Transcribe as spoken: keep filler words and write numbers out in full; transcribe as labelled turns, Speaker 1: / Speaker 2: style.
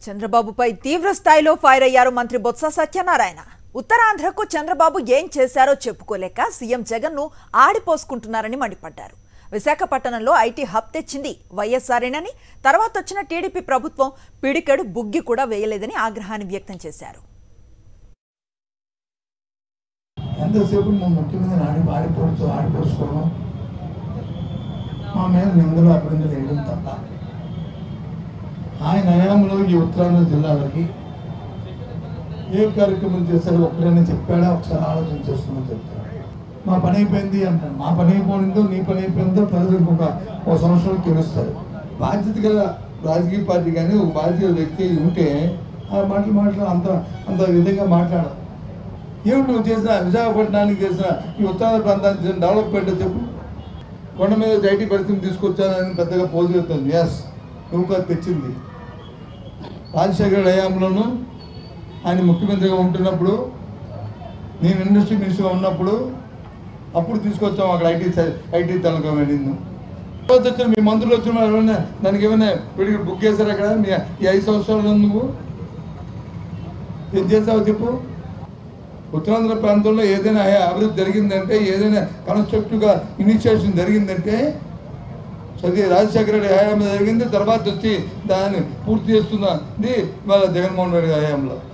Speaker 1: చంద్రబాబుపై తీవ్ర స్థాయిలో ఫైర్ అయ్యారు మంత్రి బొత్స సత్యనారాయణ. ఉత్తరాంధ్రకు చంద్రబాబు ఏం చేశారో చెప్పుకోలేక సీఎం జగన్ ను ఆడిపోసుకుంటున్నారని మండిపడ్డారు. విశాఖపట్నంలో ఐటీ హబ్ తెచ్చింది వైఎస్ఆర్ఏనని, తర్వాత వచ్చిన టీడీపీ ప్రభుత్వం పిడికెడు బుగ్గి కూడా వేయలేదని ఆగ్రహాన్ని వ్యక్తం చేశారు.
Speaker 2: ఎంతసేపు మా ముఖ్యమంత్రి ఆడి ఆడిపోవచ్చు ఆడిపోసుకోవడం మా మీద నిందలు అభివృద్ధి వేయడం తప్ప ఆయన హయాంలో ఈ ఉత్తరాంధ్ర జిల్లాలకి ఏ కార్యక్రమం చేశారో ఒక్కడైనా చెప్పాడా? ఒకసారి ఆలోచన చేసుకుని చెప్తాడు. మా పని అయిపోయింది అంటాడు. మా పని అయిపోయిందో నీ పని అయిపోయిందో ప్రజలకు ఒక ఒక సంవత్సరం తెలుస్తారు. బాధ్యత గల రాజకీయ పార్టీ కానీ ఒక బాధ్యత వ్యక్తి ఉంటే ఆ మాటలు మాటలు అంత అంత విధంగా మాట్లాడదు. ఏమిటి నువ్వు చేసిన విశాఖపట్నానికి చేసిన ఈ ఉత్తరాంధ్ర ప్రాంతానికి చేసిన డెవలప్మెంట్ చెప్పు. కొండ మీద ఐటీ పరిస్థితిని తీసుకొచ్చానని పెద్దగా పోజు చెప్తుంది. ఎస్, నువ్వు కాదు తెచ్చింది. రాజశేఖర హయాంలోనూ ఆయన ముఖ్యమంత్రిగా ఉంటున్నప్పుడు, నేను ఇండస్ట్రీ మినిస్టర్గా ఉన్నప్పుడు అప్పుడు తీసుకొచ్చాము అక్కడ ఐటీ ఐటీ తెలంగాణ వెళ్ళింది. వచ్చిన మీ మంత్రులు వచ్చిన ఏమైనా దానికి ఏమైనా వీడికి బుక్ చేశారు అక్కడ? మీ ఈ ఐదు సంవత్సరాలు నువ్వు ఏం చేసావో చెప్పు. ఉత్తరాంధ్ర ప్రాంతంలో ఏదైనా అభివృద్ధి జరిగిందంటే, ఏదైనా కన్స్ట్రక్టివ్గా ఇనిషియేషన్ జరిగిందంటే అది రాజశేఖర రెడ్డి హయాంలో జరిగింది. తర్వాత వచ్చి దాన్ని పూర్తి చేస్తున్నది వాళ్ళ జగన్మోహన్ రెడ్డి హయాంలో.